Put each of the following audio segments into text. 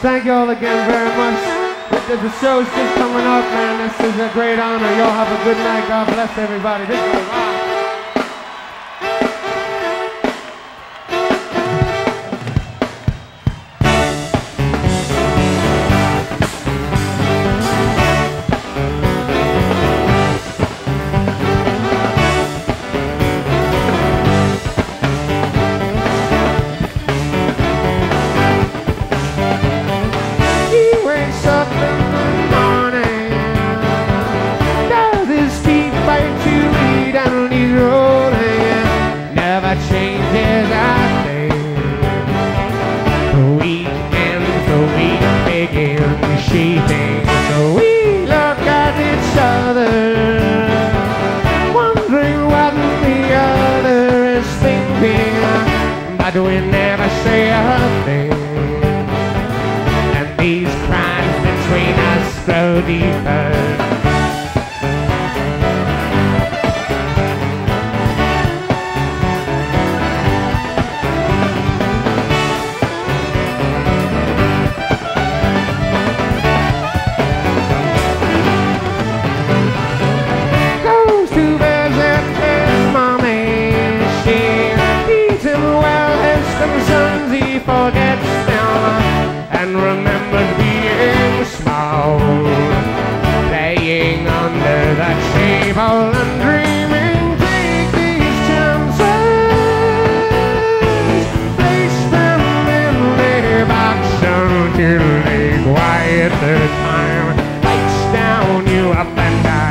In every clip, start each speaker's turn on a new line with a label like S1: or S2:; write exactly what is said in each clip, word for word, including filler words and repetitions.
S1: thank you all again very much. The, the show's just coming up, man. This is a great honor. Y'all have a good night. God bless everybody. This is a rock.
S2: Changes, I think. The weekends, the week begins shaping. So we look at each other, wondering what the other is thinking, but we never say a thing. And these crimes between us grow deeper. He forgets them and remembers being small, playing under the table and dreaming. Take these chances, place them in their box until they quiet the time. Lights down, you up and I.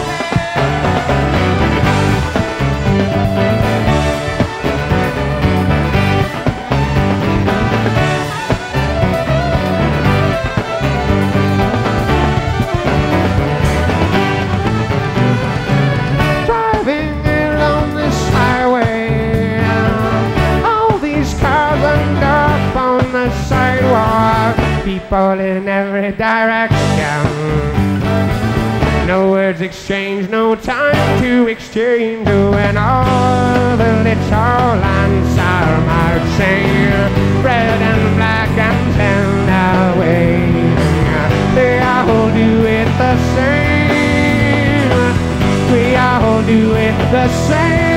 S2: People in every direction. No words exchanged, no time to exchange. When all the little lines are marching, red and black and tender waving, they all do it the same. We all do it the same.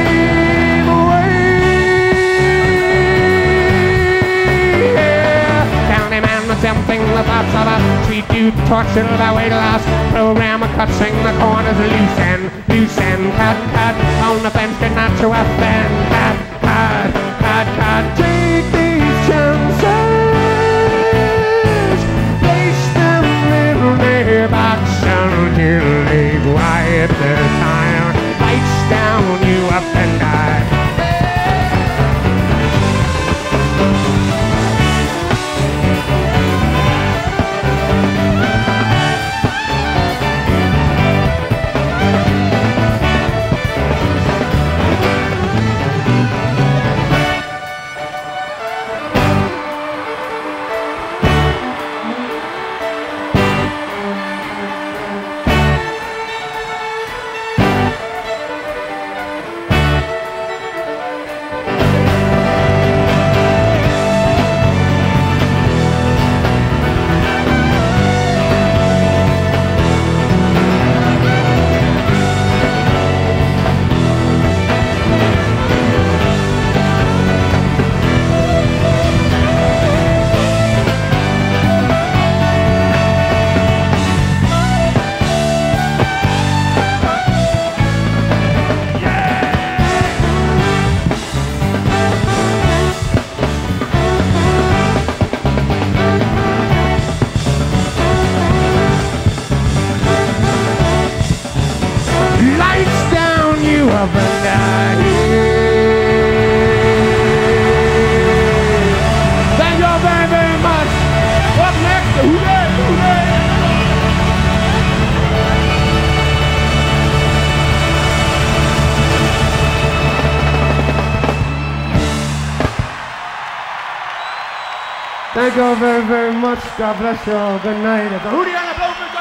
S2: Something the thoughts of a sweet dude tortured by weight loss. Program a cut, sing the corners loose and loose and cut, cut. On the fence, did not to offend. Cut, cut, cut, cut. Take these chances, place them in their box until they quiet the time. Lights down, you up and I. Thank you all very, very much. Up next, hooray, hooray.
S1: Thank you all very, very much. God bless you all. Good night. Hootie on the blow.